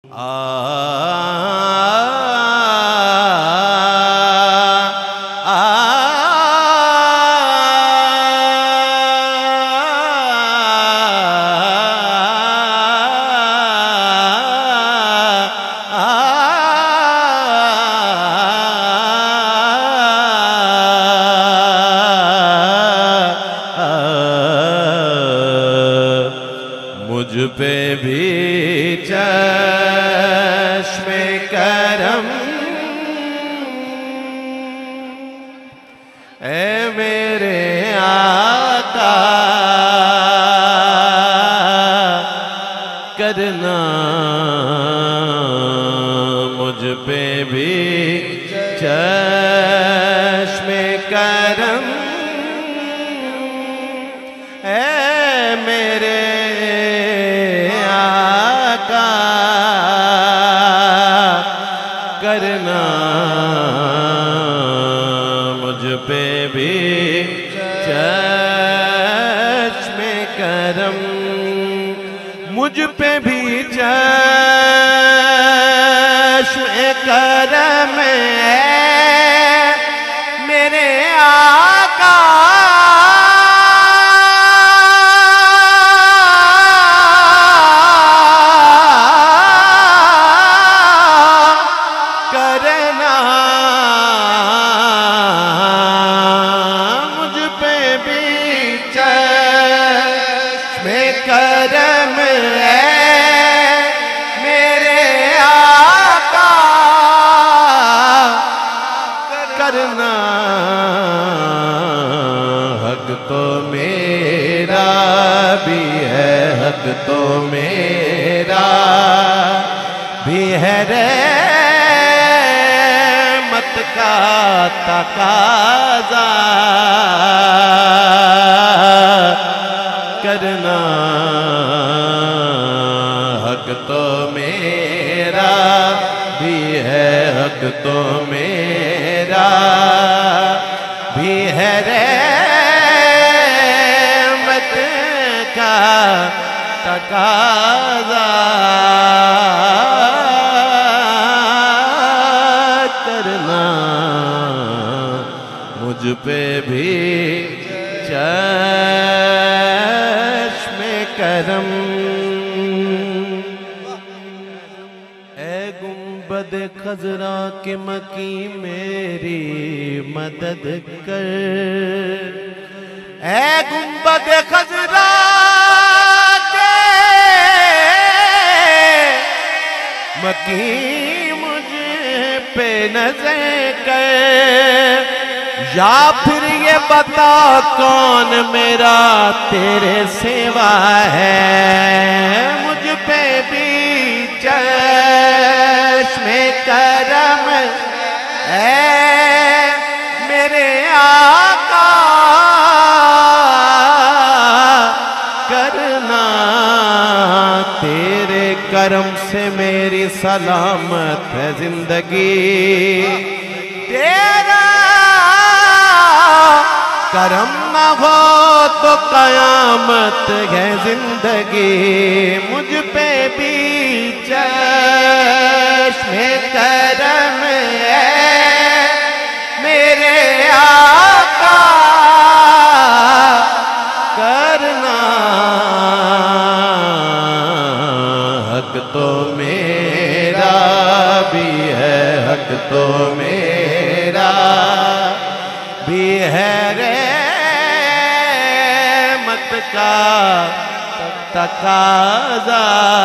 مجھ پہ بھی چشم کرم اے میرے آقا کرنا مجھ پہ بھی چشم کرم اے میرے کرنا مجھ پہ بھی چشم کرم مجھ پہ بھی چشم کرم میرے آقا کرم میرے آقا کرنا حق تو میرا بھی ہے حق تو میرا بھی ہے رحمت کا تقاضا کرنا حق تو میرا بھی ہے حق تو میرا بھی ہے رحمت کا تقاضا کرنا مجھ پہ بھی چشم کرم اے گنبد خضرا کے مکی میری مدد کر اے گنبد خضرا کے مکی مجھ پہ نظر کر یا پھر یہ بتا کون میرا تیرے سوا ہے مجھ پہ بھی چشم کرم اے میرے آقا کرنا تیرے کرم سے میری سلامت ہے زندگی تیرا کرم نہ ہو تو قیامت ہے زندگی مجھ پہ بھی چشم کرم ہے میرے آقا کرنا حق تو میرا بھی ہے حق تو میرا بھی ہے رحمت کا تقاضا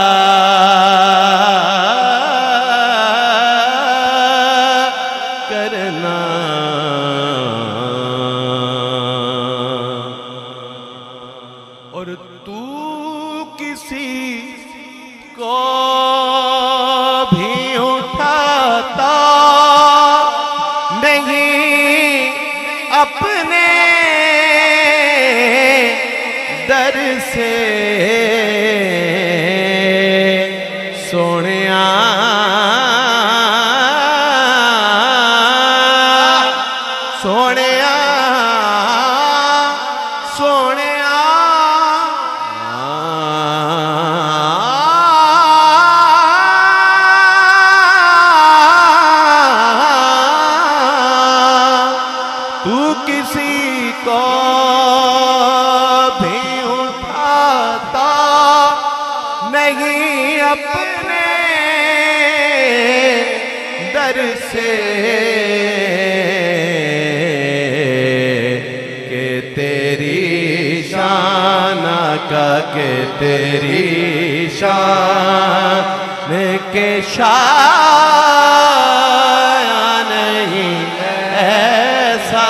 کرنا اور تو کسی کو بھی اٹھاتا نہیں اپنے در سے سونیا سونیا سونیا گر سے کہ تیری شان کا کہ تیری شان کے شایان نہیں ایسا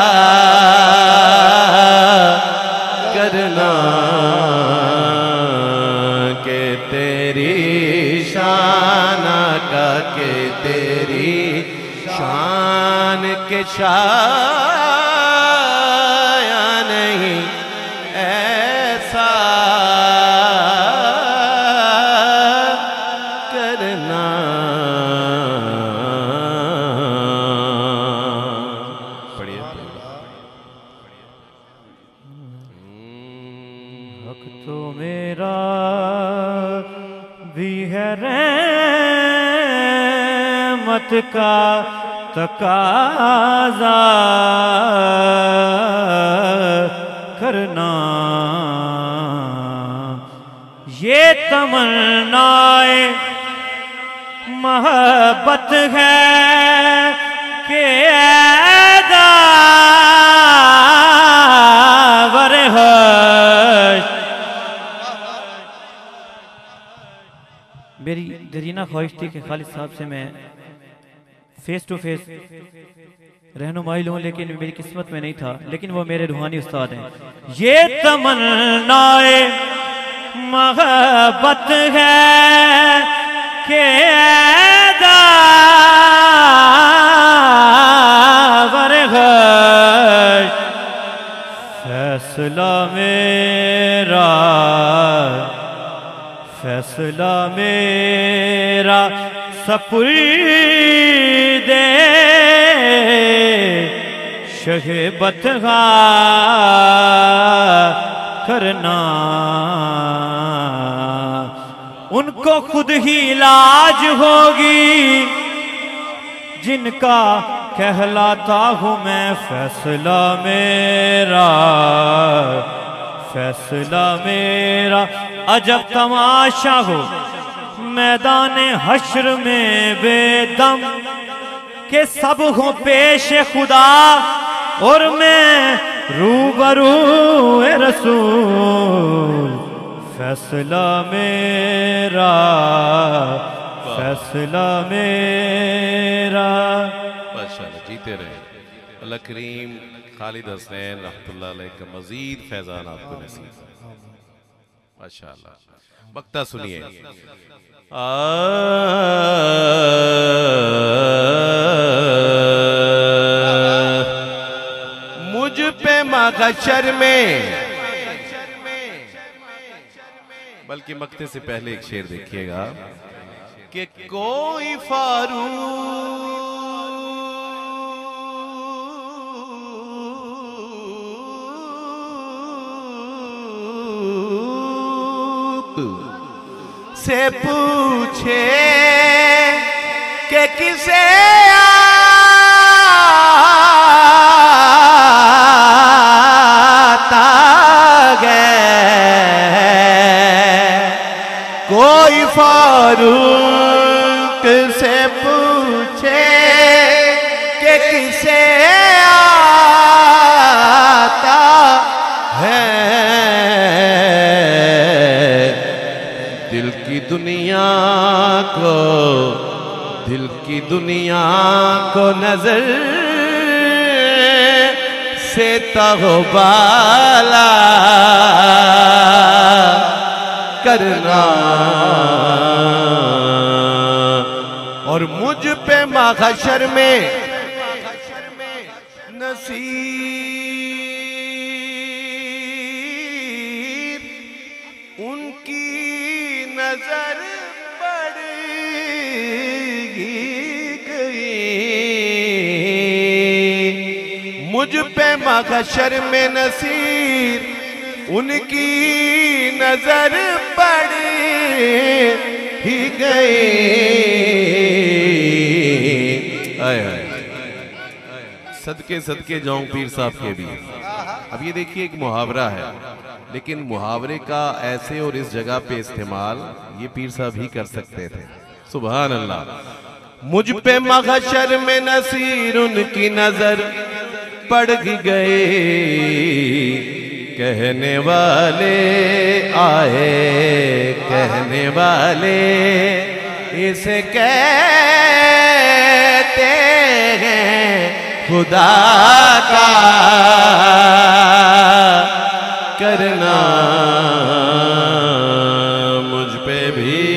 کرنا کہ تیری شان کا کہ تیری شان کے شایان نہیں ایسا کرنا پڑھئے حق تو میرا بھی ہے رحمت کا تقاضا کرنا یہ تمنائے محبت ہے کہ داور حشر میری درینہ خواہش تھی کہ خالد صاحب سے میں فیس ٹو فیس رہنمائی لوں لیکن میری قسمت میں نہیں تھا لیکن وہ میرے روحانی استاد ہیں یہ تمنائے محبت ہے کہ داور حشر فیصلہ میرا سپرد شہ بطغا کرنا ان کو خود ہی لاج ہوگی جن کا کہلاتا ہوں میں فیصلہ میرا عجب تماشا ہو میدان حشر میں بے دم کہ سب ہوں پیش خدا اور میں روبرو رسول فیصلہ میرا ماشاءاللہ جیتے رہے اللہ کریم خالد حسین رحمت اللہ علیہ کا مزید فیضان آپ کو نصیب ماشاءاللہ مقطع سنیے مجھ پہ محشر میں بلکہ مقطع سے پہلے ایک شعر دیکھیے گا کہ کوئی سے پوچھے کہ کسے آتا گئے کوئی فاروق سے پوچھے کہ کسے آتا ہے دل کی دنیا کو نظر سے تغبالا کرنا اور مجھ پہ محشر میں نصیب ان کی نظر پڑ گئی مجھ پہ محشر میں نصیب ان کی نظر پڑ ہی گئی صدقے جاؤں پیر صاحب کے بھی اب یہ دیکھیے ایک محاورہ ہے لیکن محاورے کا ایسے اور اس جگہ پہ استعمال یہ پیر صاحب ہی کر سکتے تھے سبحان اللہ مجھ پہ محشر میں نصیر ان کی نظر پڑ گئے، کہنے والے آئے، کہنے والے اسے کہتے ہیں خدا کا کرنا، مجھ پہ بھی